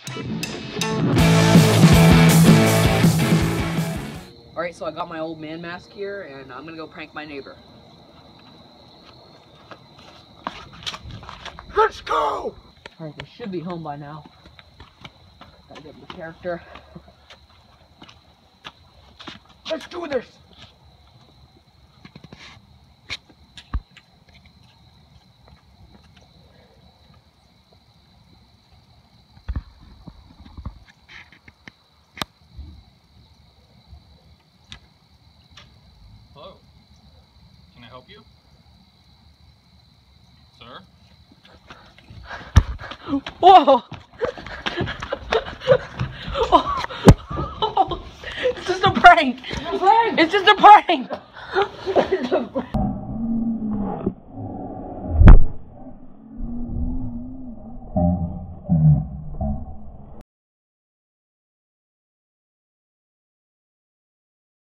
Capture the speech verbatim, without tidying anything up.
Alright, so I got my old man mask here, and I'm gonna go prank my neighbor. Let's go! Alright, they should be home by now. Gotta get the character. Let's do this! Hello. Can I help you? Sir? Whoa! Oh. Oh. It's just a prank! It's a prank! It's just a prank!